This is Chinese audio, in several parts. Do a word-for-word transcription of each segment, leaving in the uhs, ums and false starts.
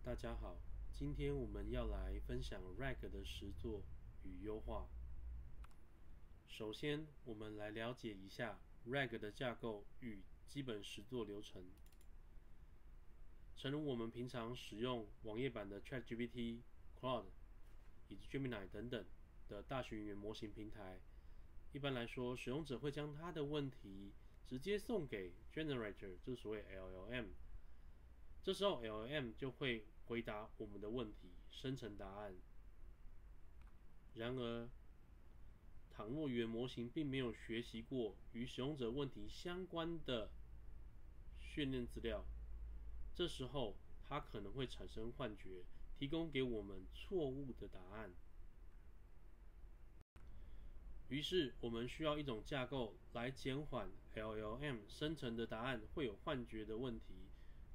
大家好，今天我们要来分享 rag 的实作与优化。首先，我们来了解一下 rag 的架构与基本实作流程。诚如我们平常使用网页版的 ChatGPT、Claude 以及 Gemini 等等的大型语言模型平台，一般来说，使用者会将他的问题直接送给 Generator， 就是所谓 L L M。这时候 L L M 就会回答我们的问题，生成答案。然而，倘若语言模型并没有学习过与使用者问题相关的训练资料，这时候它可能会产生幻觉，提供给我们错误的答案。于是，我们需要一种架构来减缓 L L M 生成的答案会有幻觉的问题。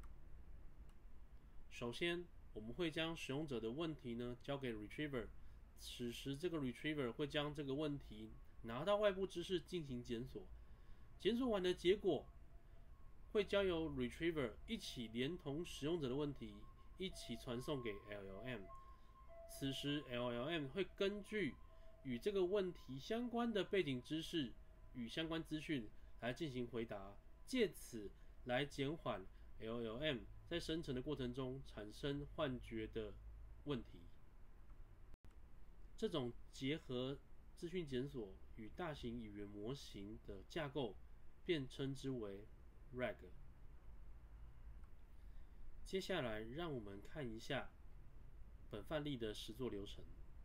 首先，我们会将使用者的问题呢交给 Retriever， 此时这个 Retriever 会将这个问题拿到外部知识进行检索，检索完的结果会交由 Retriever 一起连同使用者的问题一起传送给 L L M。此时 L L M 会根据与这个问题相关的背景知识与相关资讯来进行回答，借此来减缓 L L M 在生成的过程中产生幻觉的问题。这种结合资讯检索与大型语言模型的架构，便称之为 rag。接下来，让我们看一下本范例的实作流程。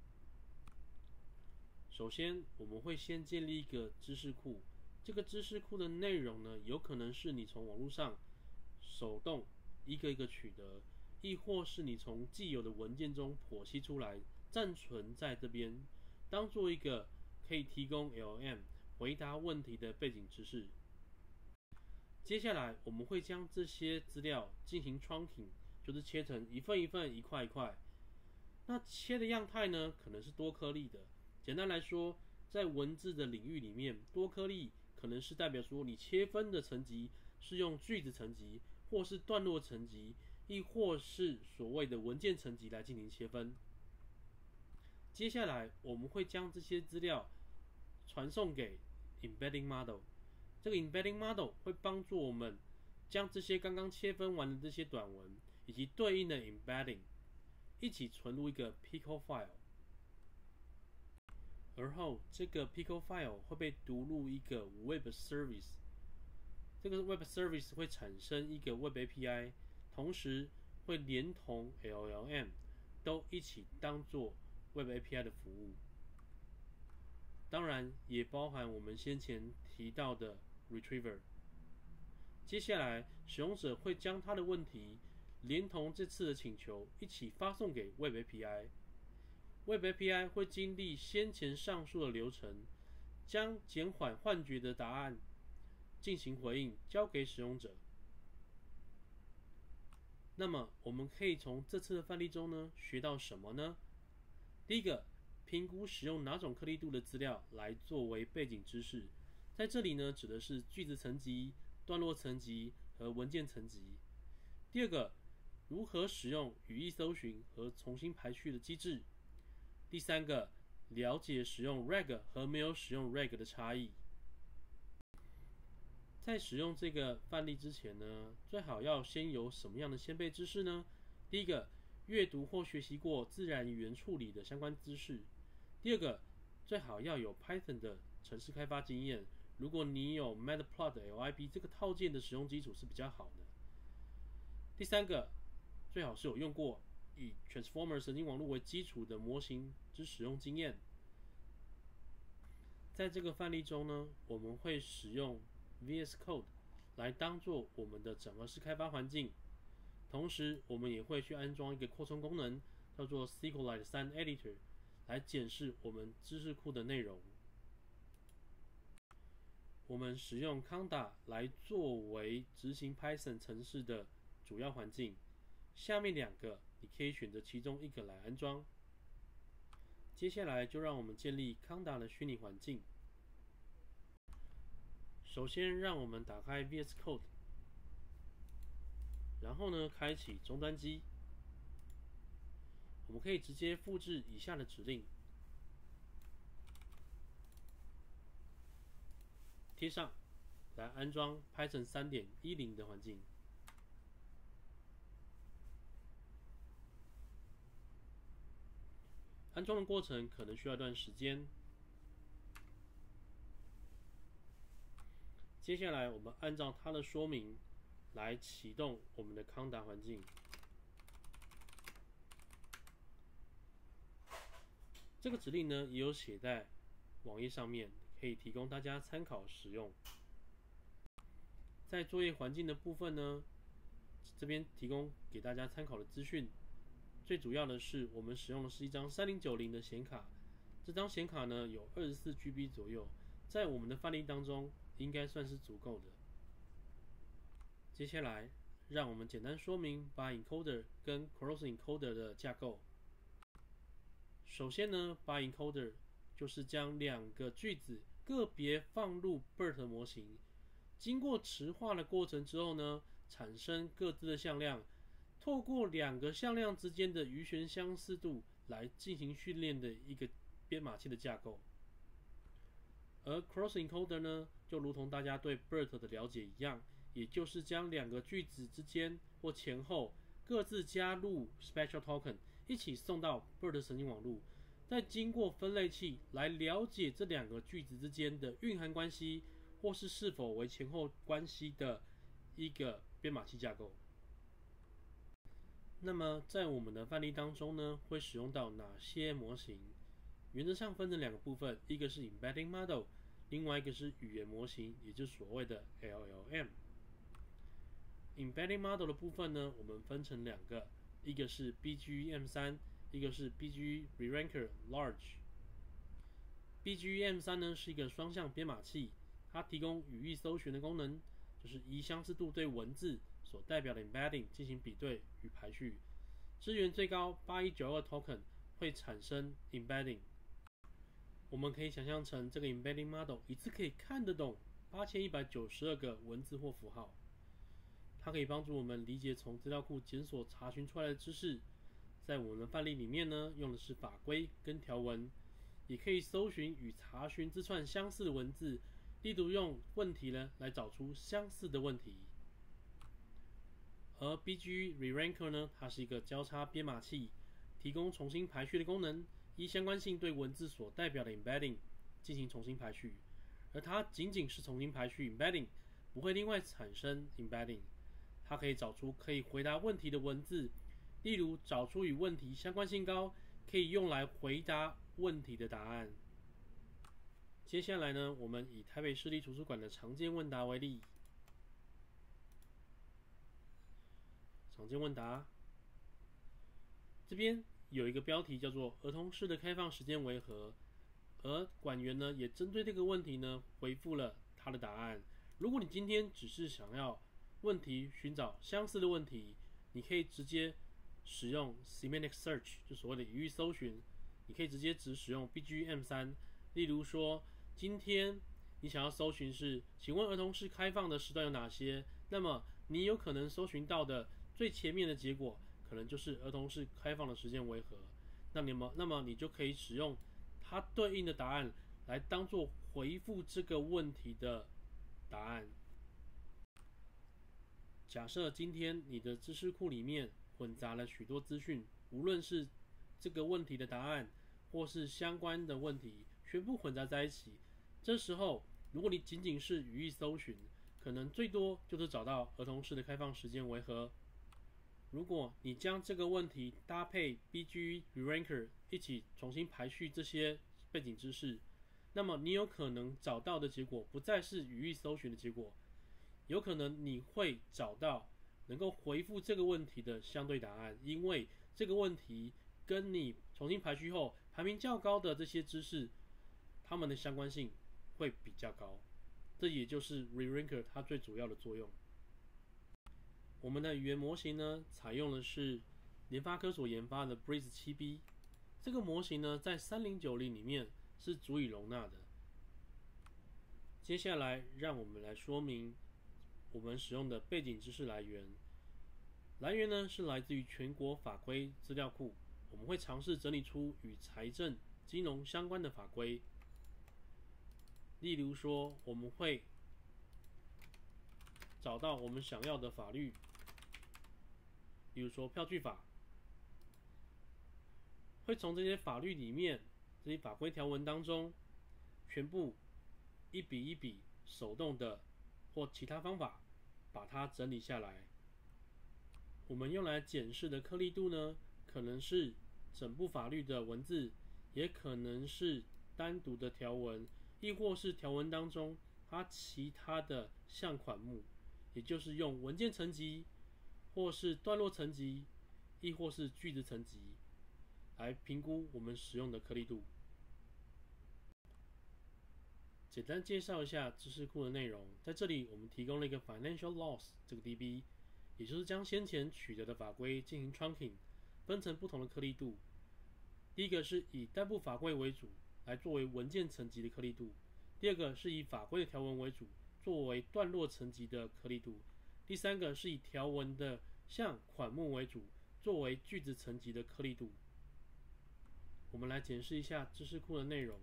首先，我们会先建立一个知识库，这个知识库的内容呢，有可能是你从网络上手动一个一个取得，亦或是你从既有的文件中剖析出来，暂存在这边，当做一个可以提供 L L M 回答问题的背景知识。接下来，我们会将这些资料进行 trunking， 就是切成一份一份、一块一块。那切的样态呢，可能是多颗粒的。简单来说，在文字的领域里面，多颗粒可能是代表说你切分的层级是用句子层级，或是段落层级，亦或是所谓的文件层级来进行切分。接下来，我们会将这些资料传送给 Embedding Model。这个 Embedding Model 会帮助我们将这些刚刚切分完的这些短文以及对应的 Embedding 一起存入一个 Pico File。而后，这个 Pico File 会被读入一个 Web Service， 这个 Web Service 会产生一个 Web A P I， 同时会连同 L L M 都一起当做 Web A P I 的服务。当然，也包含我们先前提到的 Retriever。接下来，使用者会将他的问题连同这次的请求一起发送给 Web A P I。Web A P I 会经历先前上述的流程，将减缓幻觉的答案进行回应，交给使用者。那么，我们可以从这次的范例中呢学到什么呢？第一个，评估使用哪种颗粒度的资料来作为背景知识，在这里呢指的是句子层级、段落层级和文件层级。第二个，如何使用语义搜寻和重新排序的机制。第三个，了解使用 rag 和没有使用 rag 的差异。在使用这个范例之前呢，最好要先有什么样的先备知识呢？第一个，阅读或学习过自然语言处理的相关知识。第二个，最好要有 Python 的程式开发经验。如果你有 Matplotlib 这个套件的使用基础是比较好的。第三个，最好是有用过以 Transformer 神经网络为基础的模型之使用经验。在这个范例中呢，我们会使用 V S Code 来当做我们的整合式开发环境，同时我们也会去安装一个扩充功能，叫做 SQLite 三 Editor， 来检视我们知识库的内容。我们使用 Conda 来作为执行 Python 程式的主要环境，下面两个你可以选择其中一个来安装。接下来就让我们建立 Conda 的虚拟环境。首先，让我们打开 V S Code， 然后呢，开启终端机。 我们可以直接复制以下的指令，贴上，来安装 Python 三点一零 的环境。安装的过程可能需要一段时间。接下来，我们按照它的说明来启动我们的康达环境。这个指令呢，也有写在网页上面，可以提供大家参考使用。在作业环境的部分呢，这边提供给大家参考的资讯。最主要的是，我们使用的是一张三零九零的显卡，这张显卡呢有 二十四 G B 左右，在我们的范例当中应该算是足够的。接下来，让我们简单说明 Bar Encoder 跟 Cross Encoder 的架构。首先呢 ，Bar Encoder 就是将两个句子个别放入 B E R T 模型，经过池化的过程之后呢，产生各自的向量，透过两个向量之间的余弦相似度来进行训练的一个编码器的架构。而 Cross Encoder 呢，就如同大家对 B E R T 的了解一样，也就是将两个句子之间或前后各自加入 Special Token， 一起送到 B E R T 神经网络，再经过分类器来了解这两个句子之间的蕴含关系，或是是否为前后关系的一个编码器架构。那么在我们的范例当中呢，会使用到哪些模型？原则上分成两个部分，一个是 Embedding Model， 另外一个是语言模型，也就是所谓的 L L M。Embedding Model 的部分呢，我们分成两个，一个是 B G E M 三， 一个是 B G E Re-Ranker Large。B G E M 三 呢是一个双向编码器，它提供语义搜寻的功能，就是依相似度对文字所代表的 embedding 进行比对与排序，支援最高八一九二 token 会产生 embedding。我们可以想象成这个 embedding model 一次可以看得懂八千一百九十二个文字或符号，它可以帮助我们理解从资料库检索查询出来的知识。在我们的范例里面呢，用的是法规跟条文，也可以搜寻与查询字串相似的文字，例如用问题呢来找出相似的问题。而 B G E Re-Ranker 呢，它是一个交叉编码器，提供重新排序的功能，依相关性对文字所代表的 embedding 进行重新排序，而它仅仅是重新排序 embedding， 不会另外产生 embedding。它可以找出可以回答问题的文字，例如找出与问题相关性高，可以用来回答问题的答案。接下来呢，我们以台北市立图书馆的常见问答为例。常见问答，这边有一个标题叫做儿童式的开放时间为何，而管员呢也针对这个问题呢回复了他的答案。如果你今天只是想要问题寻找相似的问题，你可以直接使用 Semantic Search， 就所谓的语义搜寻，你可以直接只使用 B G E M 三。例如说，今天你想要搜寻是，请问儿童式开放的时段有哪些？那么你有可能搜寻到的最前面的结果，可能就是儿童式开放的时间为何。那你么，那么你就可以使用它对应的答案来当做回复这个问题的答案。假设今天你的知识库里面混杂了许多资讯，无论是这个问题的答案，或是相关的问题，全部混杂在一起。这时候，如果你仅仅是语义搜寻，可能最多就是找到儿童式的开放时间为何。如果你将这个问题搭配 B G E Re-Ranker 一起重新排序这些背景知识，那么你有可能找到的结果不再是语义搜寻的结果，有可能你会找到能够回复这个问题的相对答案，因为这个问题跟你重新排序后排名较高的这些知识，它们的相关性会比较高。这也就是 Re-Ranker 它最主要的作用。我们的语言模型呢，采用的是联发科所研发的 Breeze 七 B， 这个模型呢，在三零九零里面是足以容纳的。接下来，让我们来说明我们使用的背景知识来源。来源呢是来自于全国法规资料库， 我们会尝试整理出与财政、金融相关的法规。例如说，我们会找到我们想要的法律，例如说票据法，会从这些法律里面、这些法规条文当中，全部一笔一笔手动的或其他方法把它整理下来。我们用来检视的颗粒度呢，可能是整部法律的文字，也可能是单独的条文，亦或是条文当中它其他的项款目，也就是用文件层级，或是段落层级，亦或是句子层级来评估我们使用的颗粒度。简单介绍一下知识库的内容，在这里我们提供了一个 Financial Laws 这个 D B， 也就是将先前取得的法规进行 trunking， 分成不同的颗粒度。第一个是以单部法规为主，来作为文件层级的颗粒度；第二个是以法规的条文为主，作为段落层级的颗粒度；第三个是以条文的项款目为主，作为句子层级的颗粒度。我们来检视一下知识库的内容。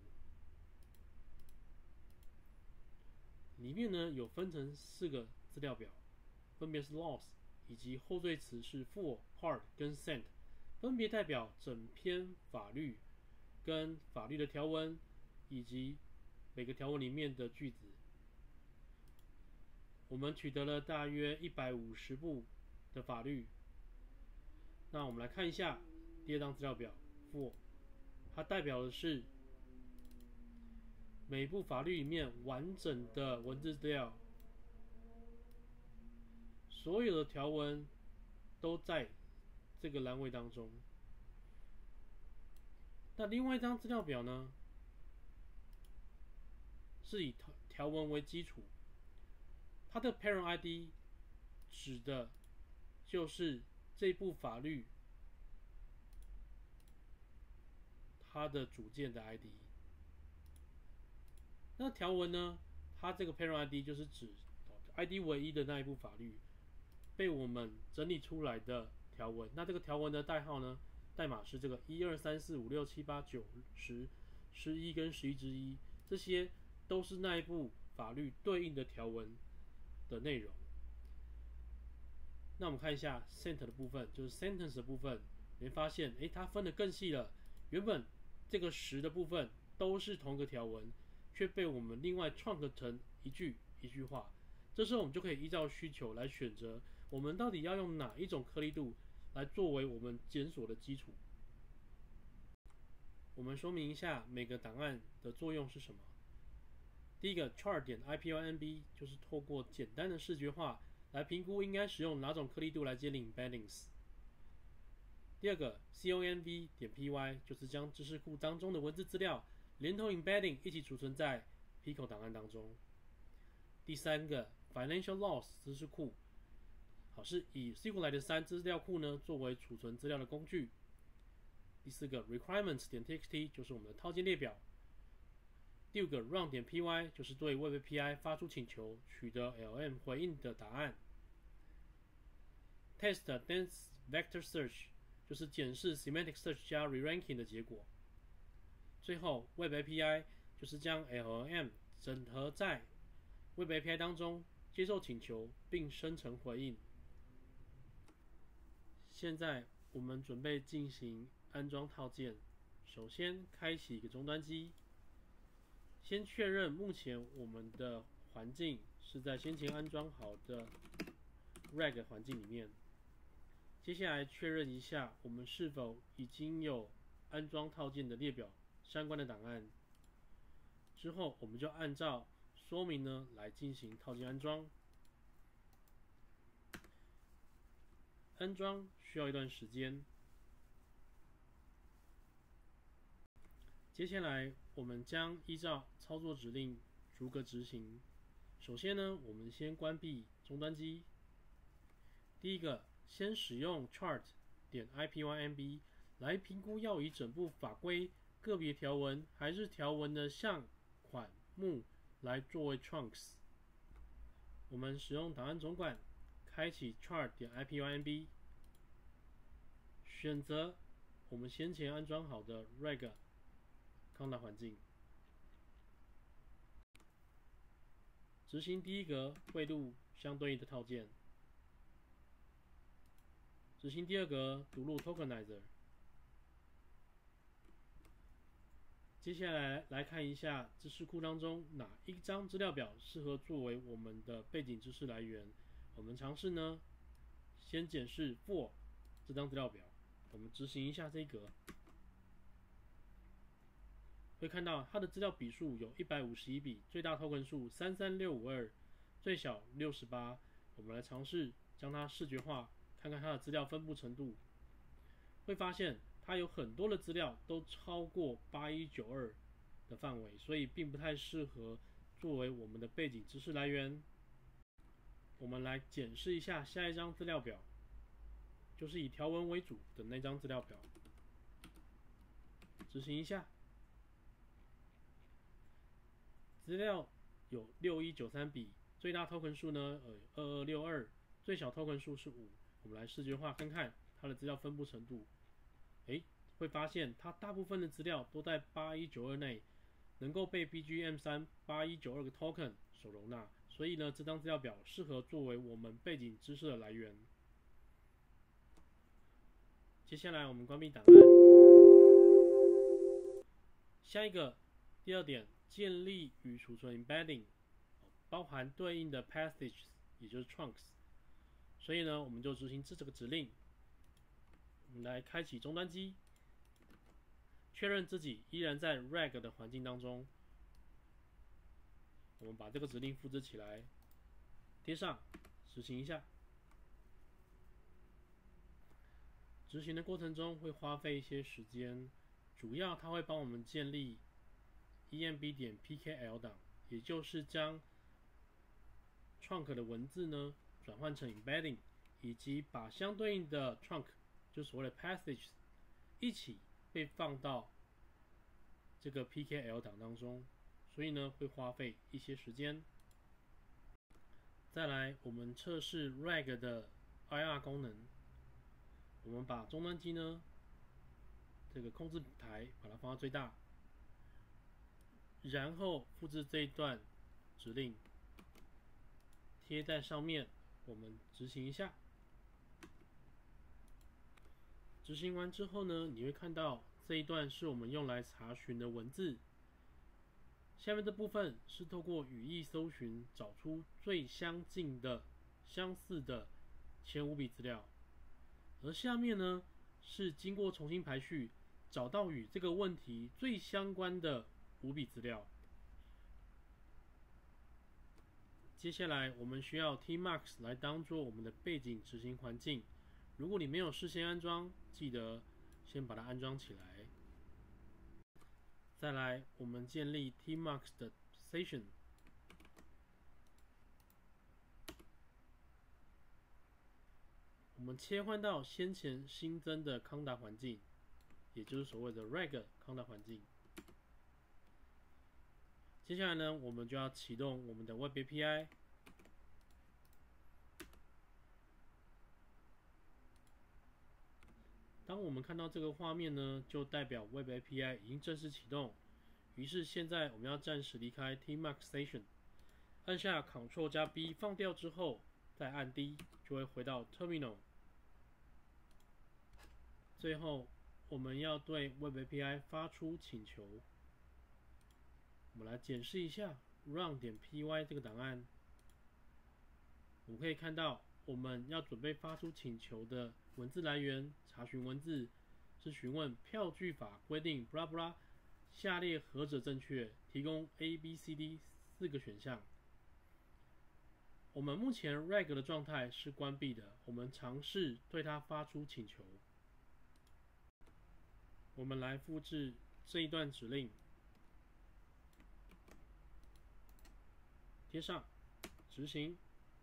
里面呢有分成四个资料表，分别是 laws 以及后缀词是 for、part 跟 cent， 分别代表整篇法律跟法律的条文以及每个条文里面的句子。我们取得了大约一百五十部的法律。那我们来看一下第二张资料表 for， 它代表的是每部法律里面完整的文字资料，所有的条文都在这个栏位当中。那另外一张资料表呢，是以条文为基础，它的 parent I D 指的就是这部法律它的主件的 I D。那条文呢？它这个 parent I D 就是指 I D 唯一的那一部法律被我们整理出来的条文。那这个条文的代号呢？代码是这个一二三四五六七八九十十一跟十一之一，这些都是那一部法律对应的条文的内容。那我们看一下 cent 的部分，就是 sentence 的部分，你会发现，哎，它分得更细了。原本这个十的部分都是同一个条文，却被我们另外创成一句一句话。这时候我们就可以依照需求来选择，我们到底要用哪一种颗粒度来作为我们检索的基础。我们说明一下每个档案的作用是什么。第一个 chart 点 I P Y N B 就是透过简单的视觉化来评估应该使用哪种颗粒度来建立 embeddings。第二个 conv 点 py 就是将知识库当中的文字资料连同 embedding 一起储存在 Pico 档案当中。第三个 financial laws 知识库，好是以 SQLite 三资料库呢作为储存资料的工具。第四个 requirements 点 txt 就是我们的套件列表。第五个 run 点 py 就是对 Web A P I 发出请求取得 L M 回应的答案。test dense vector search 就是检视 semantic search 加 re-ranking 的结果。最后 Web A P I 就是将 L M 整合在 Web A P I 当中，接受请求并生成回应。现在我们准备进行安装套件，首先开启一个终端机，先确认目前我们的环境是在先前安装好的 rag 环境里面。接下来确认一下我们是否已经有安装套件的列表相关的档案。之后我们就按照说明呢来进行套件安装。安装需要一段时间。接下来我们将依照操作指令逐个执行。首先呢，我们先关闭终端机。第一个，先使用 chart 点 I P Y N B 来评估要以整部法规、个别条文还是条文的项款目来作为 trunks。我们使用档案总管，开启 chart 点 I P Y N B， 选择我们先前安装好的 reg 康达环境，执行第一格汇入相对应的套件，执行第二格读入 tokenizer。接下来来看一下知识库当中哪一张资料表适合作为我们的背景知识来源。我们尝试呢，先检视 for 这张资料表，我们执行一下这一格，会看到它的资料笔数有一百五十一笔，最大 token 数三三六五二，最小六十八。我们来尝试将它视觉化，看看它的资料分布程度，会发现它有很多的资料都超过八一九二的范围，所以并不太适合作为我们的背景知识来源。我们来检视一下下一张资料表，就是以条文为主的那张资料表，执行一下。资料有六一九三笔，最大 token 数呢呃二二六二，最小 token 数是五。我们来视觉化看看它的资料分布程度。诶，会发现它大部分的资料都在八一九二内，能够被 B G M 三 八一九二个 token 所容纳，所以呢，这张资料表适合作为我们背景知识的来源。接下来我们关闭档案。下一个第二点，建立与储存 embedding， 包含对应的 passages， 也就是 trunks。所以呢，我们就执行这个指令。我们来开启终端机，确认自己依然在 reg 的环境当中。我们把这个指令复制起来，贴上，执行一下。执行的过程中会花费一些时间，主要它会帮我们建立 emb 点 pkl 档，也就是将 trunk 的文字呢转换成 embedding， 以及把相对应的 trunk， 就所谓的 passages 一起被放到这个 pkl 档当中，所以呢会花费一些时间。再来，我们测试 reg 的 I R 功能。我们把终端机呢，这个控制台把它放到最大，然后复制这一段指令，贴在上面，我们执行一下。执行完之后呢，你会看到这一段是我们用来查询的文字，下面这部分是透过语义搜寻找出最相近的、相似的前五笔资料。而下面呢，是经过重新排序，找到与这个问题最相关的五笔资料。接下来，我们需要 Tmux 来当做我们的背景执行环境。如果你没有事先安装，记得先把它安装起来。再来，我们建立 Tmux 的 session。我们切换到先前新增的康达环境，也就是所谓的 reg 康达环境。接下来呢，我们就要启动我们的 Web A P I。当我们看到这个画面呢，就代表 Web A P I 已经正式启动。于是现在我们要暂时离开 Tmux Station， 按下 Ctrl 加 B 放掉之后，再按 D 就会回到 Terminal。最后，我们要对 Web A P I 发出请求。我们来检视一下 run 点 py 这个档案。我们可以看到，我们要准备发出请求的文字来源，查询文字是询问票据法规定 blah blah 下列何者正确，提供 A、B、C、D 四个选项。我们目前 reg 的状态是关闭的，我们尝试对它发出请求。我们来复制这一段指令，贴上，执行。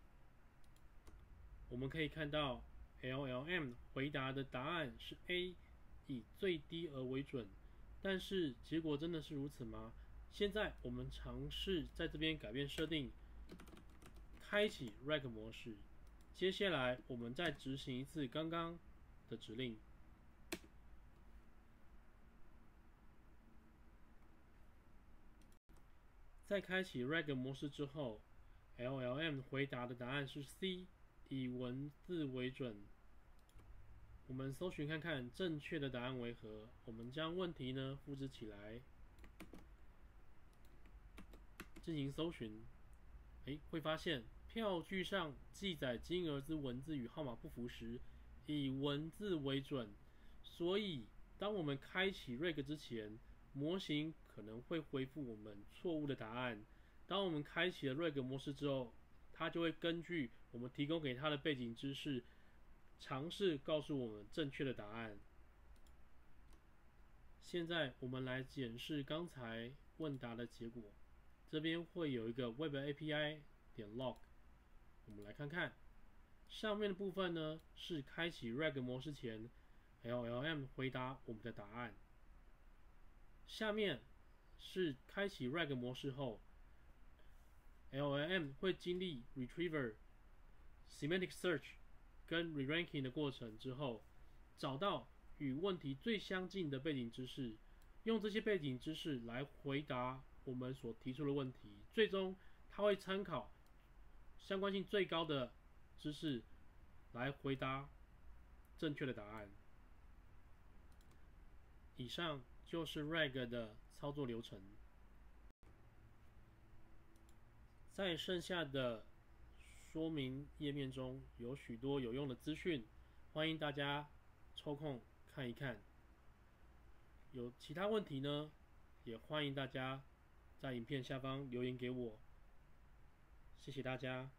我们可以看到 L L M 回答的答案是 A， 以最低额为准。但是结果真的是如此吗？现在我们尝试在这边改变设定，开启 reg 模式。接下来我们再执行一次刚刚的指令。 在开启 rag 模式之后 ，L L M 回答的答案是 C， 以文字为准。我们搜寻看看正确的答案为何。我们将问题呢复制起来，进行搜寻。诶，会发现票据上记载金额之文字与号码不符时，以文字为准。所以，当我们开启 rag 之前，模型可能会回复我们错误的答案。当我们开启了 rag 模式之后，它就会根据我们提供给它的背景知识，尝试告诉我们正确的答案。现在我们来检视刚才问答的结果。这边会有一个 Web A P I 点 log， 我们来看看。上面的部分呢是开启 rag 模式前 ，L L M 回答我们的答案。下面是开启 rag 模式后 ，L L M 会经历 retriever、semantic search 跟 re-ranking 的过程之后，找到与问题最相近的背景知识，用这些背景知识来回答我们所提出的问题。最终，它会参考相关性最高的知识来回答正确的答案。以上就是 rag 的操作流程。在剩下的说明页面中有许多有用的资讯，欢迎大家抽空看一看。有其他问题呢，也欢迎大家在影片下方留言给我。谢谢大家。